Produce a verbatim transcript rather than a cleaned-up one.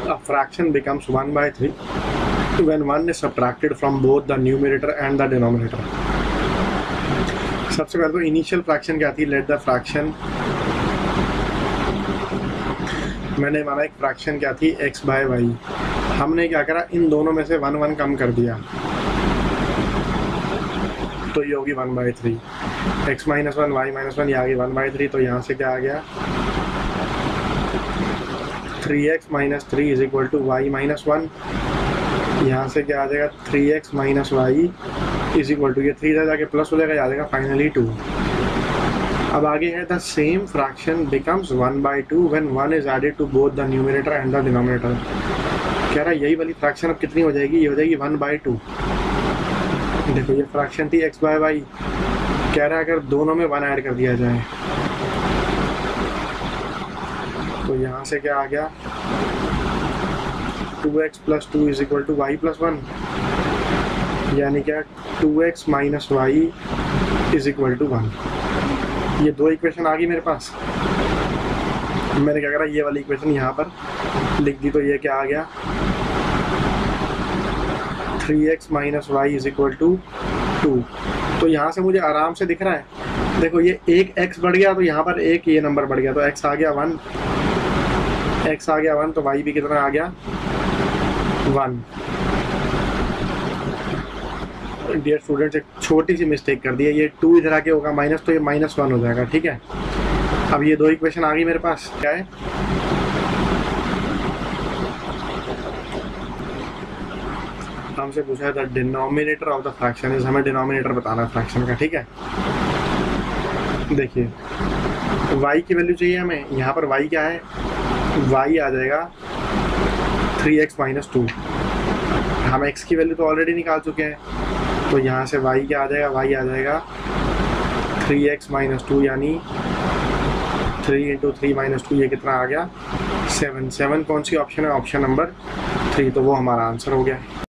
A fraction becomes one by three when one is subtracted from both the numerator and the denominator. सबसे पहले तो initial fraction क्या थी, let the fraction, मैंने माना एक फ्रैक्शन क्या थी x बाय वाई, हमने क्या करा इन दोनों में से वन वन कम कर दिया तो ये होगी one by three, x minus one y minus one, ये आ गई वन बाई थ्री, तो यहाँ से क्या आ गया three x minus three is equal to y minus one, यहाँ से क्या आ जाएगा three x minus y is equal to, ये थ्री इधर जाके प्लस हो जाएगा, आ जाएगा फाइनली टू। अब आगे है the same fraction becomes one by two when one is added to both the numerator and the denominator. कह रहा है यही वाली फ्रैक्शन अब कितनी हो जाएगी, ये हो जाएगी वन बाई टू। देखो ये फ्रैक्शन थी एक्स बाय वाई, कह रहा है अगर दोनों में वन ऐड कर दिया जाए तो यहाँ से क्या आ गया two x plus two is equal to y plus one, यानी क्या two x minus y is equal to one. ये दो इक्वेशन आ गई मेरे पास, मैंने क्या करा ये वाली इक्वेशन यहाँ पर लिख दी, तो ये क्या आ गया three x minus y is equal to two. तो यहाँ से मुझे आराम से दिख रहा है, देखो ये एक x बढ़ गया तो यहाँ पर एक ये नंबर बढ़ गया, तो x आ गया वन, x आ गया वन, तो y भी कितना आ गया वन। डियर स्टूडेंट्स एक छोटी सी मिस्टेक कर दी है, ये टू इधर आके होगा माइनस, तो ये माइनस वन हो जाएगा, ठीक है। अब ये दो इक्वेशन आ गई मेरे पास, क्या है हमसे पूछा है the denominator of the fraction is, हमें डिनोमिनेटर बताना है फ्रैक्शन का, ठीक है। देखिए y की वैल्यू चाहिए हमें, यहाँ पर y क्या है, y आ जाएगा थ्री एक्स माइनस टू, हम x की वैल्यू तो ऑलरेडी निकाल चुके हैं, तो यहाँ से y क्या आ जाएगा, y आ जाएगा थ्री एक्स माइनस टू, यानी three into three minus two, ये कितना आ गया सेवन। सेवन कौन सी ऑप्शन है, ऑप्शन नंबर थ्री, तो वो हमारा आंसर हो गया।